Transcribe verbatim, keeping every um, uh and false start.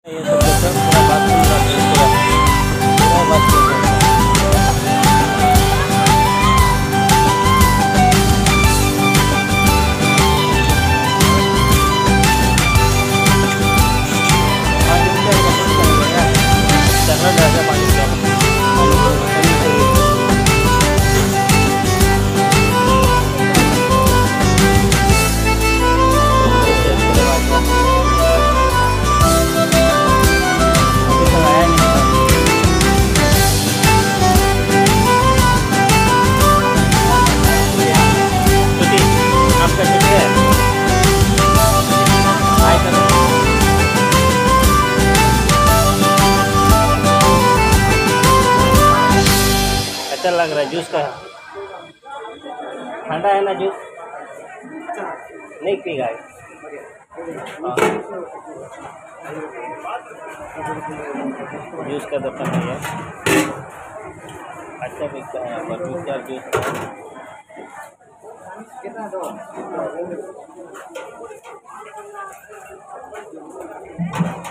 ये सब देखो पूरा बात सुन रहा है पूरा पूरा बात सुन रहा है। चलना डाल पानी का अच्छा लग रहा है। जूस का ठंडा है ना जूस नहीं पीगा है। जूस का दुकान है अच्छा बिकता है यहाँ पर मिक्सर जूस कितना दो